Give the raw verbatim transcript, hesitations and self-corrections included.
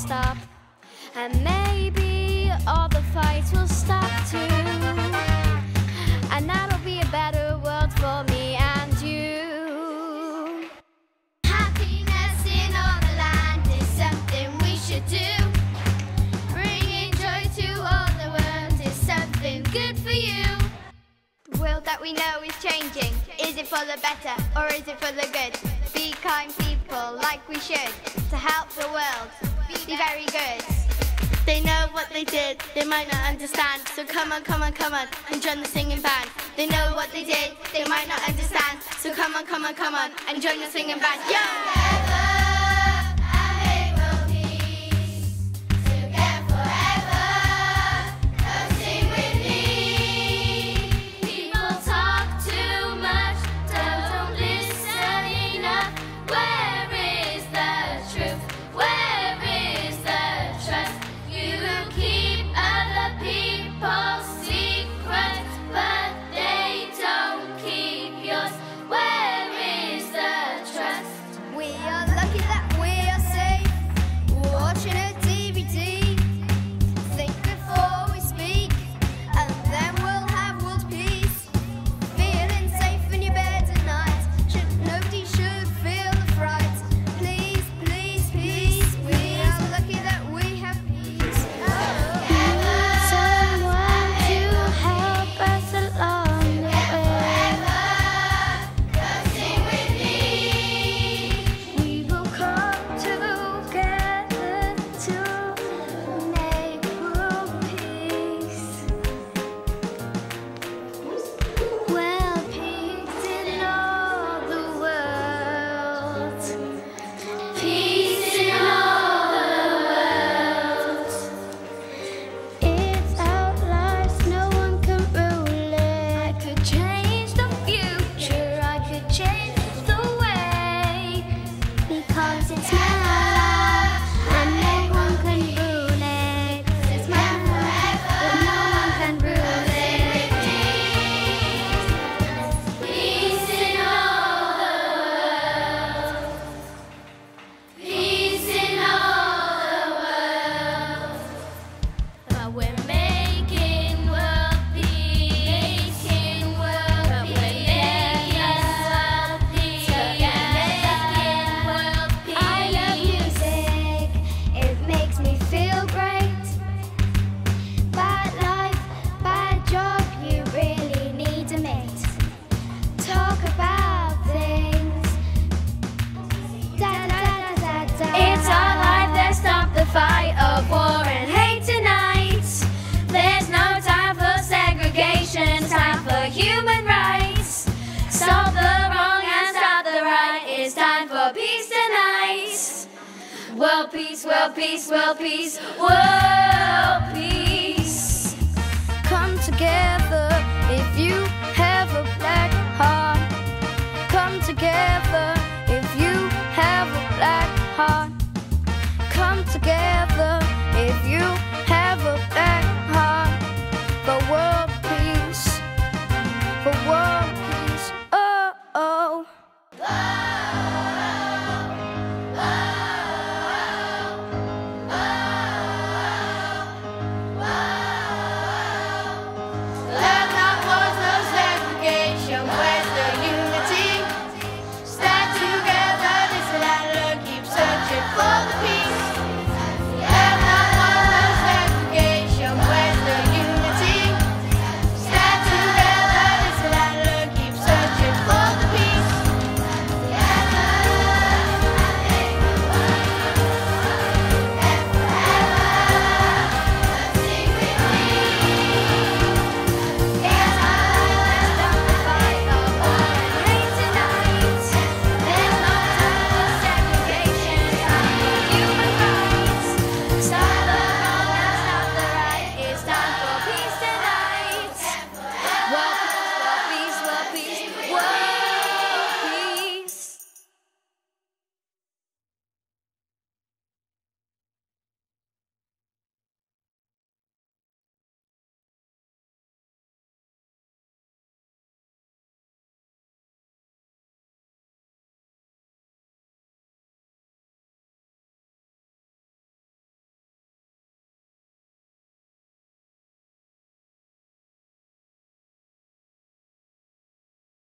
stop. And maybe all the fights will stop too. And that'll be a better world for me and you. Happiness in all the land is something we should do. Bringing joy to all the world is something good for you. The world that we know is changing. Is it for the better or is it for the good? Be kind people like we should to help the world be very good. They know what they did, they might not understand. So come on, come on, come on and join the singing band. They know what they did, they might not understand. So come on, come on, come on and join the singing band. Yeah! World peace, world peace, world peace, world peace.